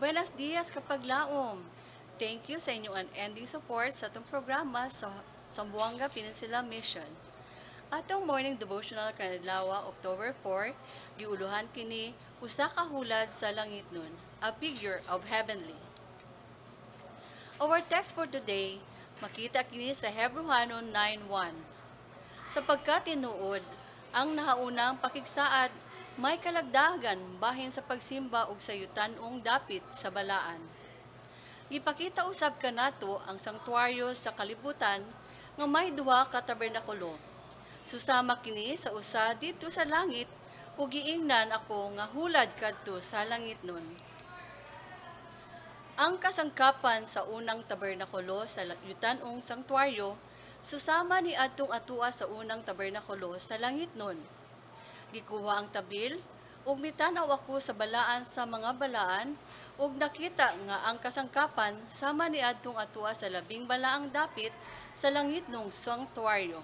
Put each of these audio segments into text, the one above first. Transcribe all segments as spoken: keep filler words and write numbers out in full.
Buenos dias kapaglaom. Thank you sa inyong unending support sa itong programa sa Zamboanga Peninsula Mission. Atong morning devotional kanadlawa October four, giuluhan kini usa ka hulad sa langit nun, a figure of heavenly. Our text for today, makita kini sa Hebrehanon nine one. Sapagkat tinuod, ang nahaunang pakigsaad may kalagdagan bahin sa pagsimba ug sayutan-ong dapit sa balaan. Gipakita usab kanato ang sanktuaryo sa kalibutan nga may duha ka tabernakulo. Susama kini sa usa dito sa langit ug giingnan ako nga hulad kadto sa langit nun. Ang kasangkapan sa unang tabernakulo sa yutan-ong sanktuaryo susama ni adtong atua sa unang tabernakulo sa langit nun. Gikuha ang tabil, ug mitanaw ako sa balaan sa mga balaan, ug nakita nga ang kasangkapan sama ni adtong atua sa labing balaang dapit sa langit nung sanktuaryo.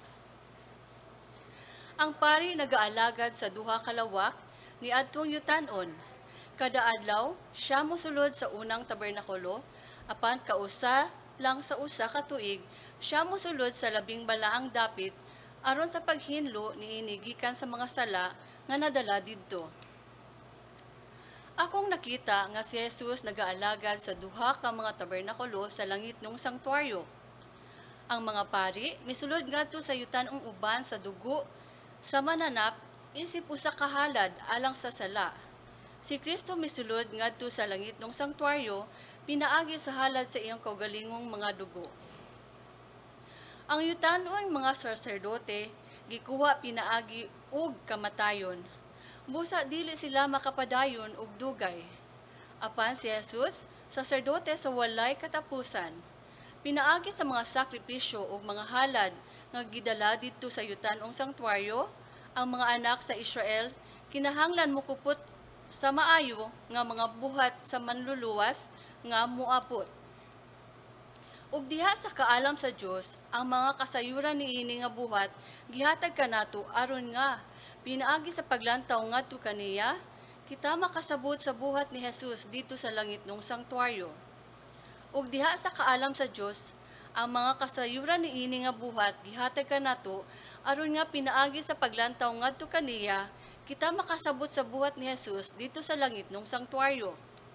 Ang pari nagaalagad sa duha ka lawak ni adtong yutan-on. Kada adlaw, siya mosulod sa unang tabernakulo, apan kausa lang sa usa ka tuig, siya mosulod sa labing balaang dapit aron sa paghinlo niini gikan sa mga sala nga nadala didto. Akong nakita nga si Jesus nagaalagad sa duha ka mga tabernakulo sa langit nung sanktuaryo. Ang mga pari misulod ngadto sa yutan-ong uban sa dugo sa mananap isip usa ka halad alang sa sala. Si Kristo misulod ngadto sa langit nung sanktuaryo pinaagi sa halad sa iyang kaugalingong mga dugo. Ang yutan-on mga saserdote gikuha pinaagi ug kamatayon. Busa dili sila makapadayon og dugay. Apan si Jesus, saserdote sa walay katapusan, pinaagi sa mga sakripisyo ug mga halad nga gidala didto sa yutan-ong sanktuaryo, ang mga anak sa Israel kinahanglan mokupot sa maayo nga mga buhat sa manluluwas nga muapot. Ug diha sa kaalam sa Dios, ang mga kasayuran niini nga buhat gihatag kanato aron nga pinaagi sa paglantaw ngadto kaniya kita makasabot sa buhat ni Jesus dito sa langit nung sanktuaryo. Ug diha sa kaalam sa Dios, ang mga kasayuran niini nga buhat gihatag kanato aron nga pinaagi sa paglantaw ngadto kaniya kita makasabot sa buhat ni Jesus dito sa langit nung sanktuaryo.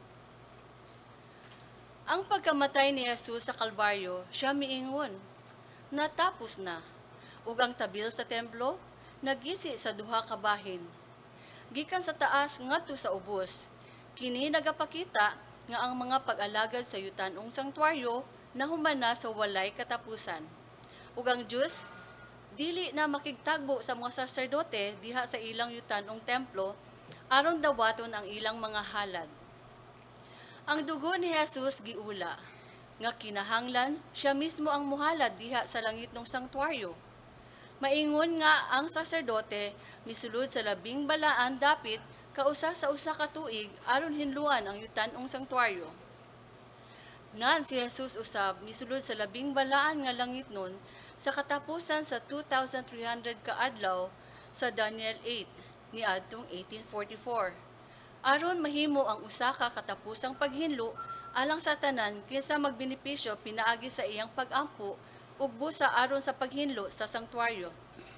Ang pagkamatay ni Jesus sa Kalbaryo, siya miingon, natapos na, ug ang tabil sa templo, nagisi sa duha ka bahin. Gikan sa taas ngadto sa ubos, kini nagapakita nga ang mga pag-alagad sa yutan-ong sanktuaryo nahuman na sa walay katapusan. Ug ang Dios dili na makigtagbo sa mga saserdote diha sa ilang yutan-ong templo aron dawaton ang ilang mga halad. Ang dugo ni Jesus giula, nga kinahanglan siya mismo ang muhalad diha sa langit ng sanktuaryo. Maingon nga ang saserdote misulod sa labing balaan dapit kausa sa usa ka tuig aron hinluan ang yutan-ong sanktuaryo. Nan si Jesus usab misulod sa labing balaan nga langit nun sa katapusan sa two thousand three hundred ka adlaw sa Daniel eight ni adtong eighteen forty-four. Aron mahimo ang usa ka katapusang paghinlo alang sa tanan kinsa magbenepisyo pinaagi sa iyang pag-ampo ug busa aron sa paghinlo sa sanktuaryo.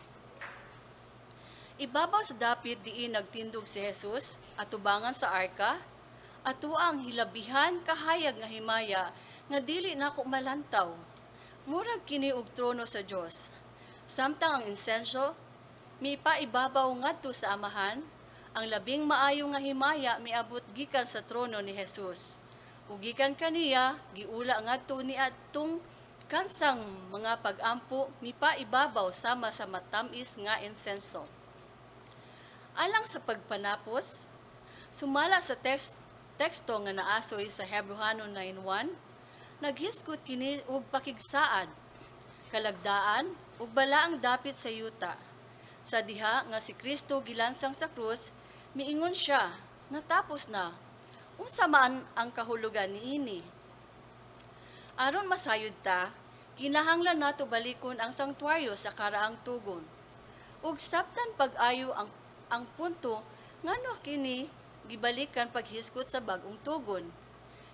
Ibabaw sa dapit diin nagtindog si Jesus atubangan sa arka, atuang hilabihan kahayag nga himaya nga dili nako malantaw. Murag kini og trono sa Dios. Samtang ang insensyo mipaibabaw ngadto sa amahan, ang labing maayo nga himaya miabot gikan sa trono ni Jesus. Ug gikan kaniya giula ngadto ni adtong kansang mga pag-ampo mipaibabaw sama sa matamis nga insenso. Alang sa pagpanapos, sumala sa text, teksto nga naasoy sa Hebrehanon nine one, naghiskot kini og pakigsaad, kalagdaan ug balaang dapit sa yuta. Sa diha nga si Kristo gilansang sa krus, miingon siya, natapos na. Unsa man ang kahulugan niini? Aron masayod ta, kinahanglan nato balikon ang sanktuaryo sa karaang tugon. Ug sabtan pag-ayo ang ang punto ngano kini gibalikan paghiskot sa bag-ong tugon.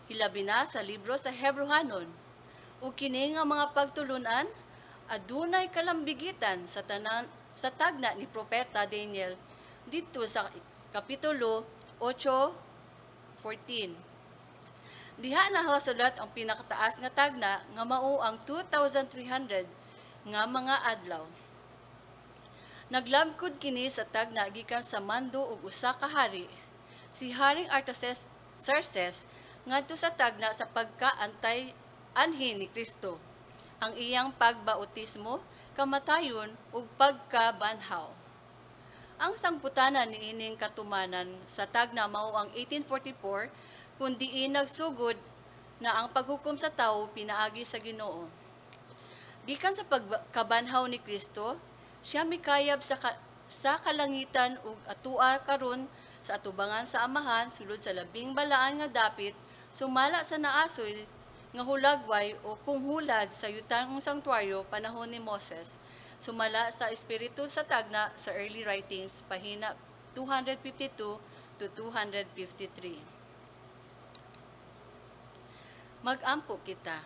hilabi na sa libro sa Hebrehanon. Ug kini nga mga pagtulunan adunay kalambigitan sa tanan sa tagna ni propeta Daniel dito sa kapitulo eight fourteen. Diha nahasulat ang pinakataas nga tagna nga mao ang two thousand three hundred nga mga adlaw. Naglabkod kini sa tagna gikan sa mando ug usa ka hari, si Haring Artaxerxes ngadto sa tagna sa pagkaantay anhi ni Kristo, ang iyang pagbautismo, kamatayon ug pagkabanhaw. Ang sangputanan niining katumanan sa tagna mao ang eighteen forty-four kun diin nagsugod na ang paghukom sa tawo pinaagi sa Ginoo. Gikan sa pagkabanhaw ni Kristo, siya mikayab sa ka, sa kalangitan ug atua karon sa atubangan sa Amahan sulod sa labing balaan nga dapit sumala sa naasoy nga hulagway o kung hulad sa yutang sanktuaryo panahon ni Moses, sumala sa espiritu sa tagna sa early writings, pahina two fifty-two to two fifty-three. Mag-ampo kita.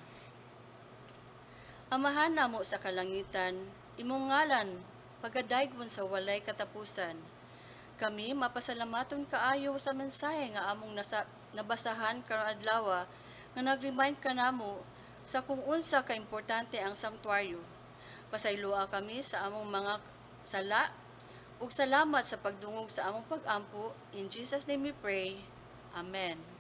Amahan namo sa kalangitan, imong ngalan, pagadaygon sa walay katapusan. Kami mapasalamaton kaayo sa mensahe nga among nasa, nabasahan karon adlaw nga nag-remind ka namo sa kung unsa ka importante ang sanktuaryo. Pasayloa kami sa among mga sala ug salamat sa pagdungog sa among pag-ampo. In Jesus' name we pray. Amen.